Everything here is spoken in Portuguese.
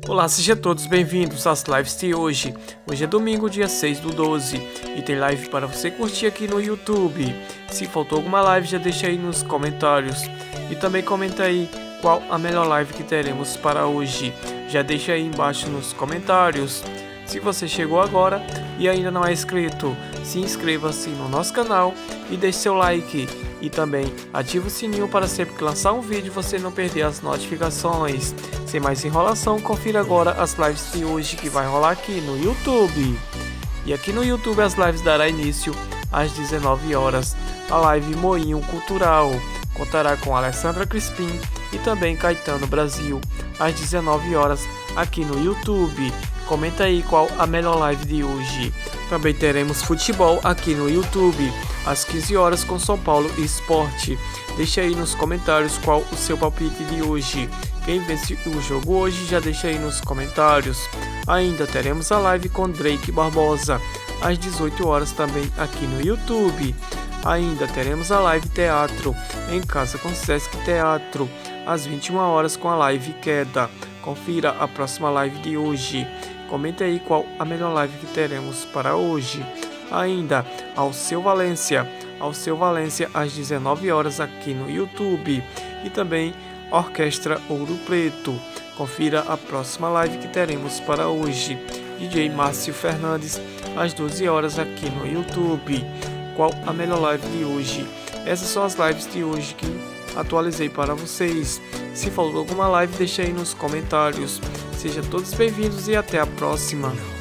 Olá, sejam todos bem-vindos às lives de hoje. Hoje é domingo, dia 6/12, e tem live para você curtir aqui no YouTube. Se faltou alguma live, já deixa aí nos comentários. E também comenta aí qual a melhor live que teremos para hoje. Já deixa aí embaixo nos comentários. Se você chegou agora e ainda não é inscrito, se inscreva-se no nosso canal e deixe seu like. E também ative o sininho para sempre que lançar um vídeo você não perder as notificações. Sem mais enrolação, confira agora as lives de hoje que vai rolar aqui no YouTube. E aqui no YouTube as lives dará início às 19 horas. A live Moinho Cultural contará com Alessandra Crispim e também Caetano Brasil às 19 horas aqui no YouTube. Comenta aí qual a melhor live de hoje. Também teremos futebol aqui no YouTube às 15 horas com São Paulo Esporte. Deixa aí nos comentários qual o seu palpite de hoje. Quem vence o jogo hoje já deixa aí nos comentários. Ainda teremos a live com Drake Barbosa às 18 horas também aqui no YouTube. Ainda teremos a live Teatro em Casa com Sesc Teatro às 21 horas com a live Queda. Confira a próxima live de hoje. Comente aí qual a melhor live que teremos para hoje. Ainda Alceu Valência às 19 horas aqui no YouTube. E também Orquestra Ouro Preto. Confira a próxima live que teremos para hoje. DJ Márcio Fernandes às 12 horas aqui no YouTube. Qual a melhor live de hoje? Essas são as lives de hoje que atualizei para vocês. Se faltou alguma live, deixa aí nos comentários. Sejam todos bem-vindos e até a próxima.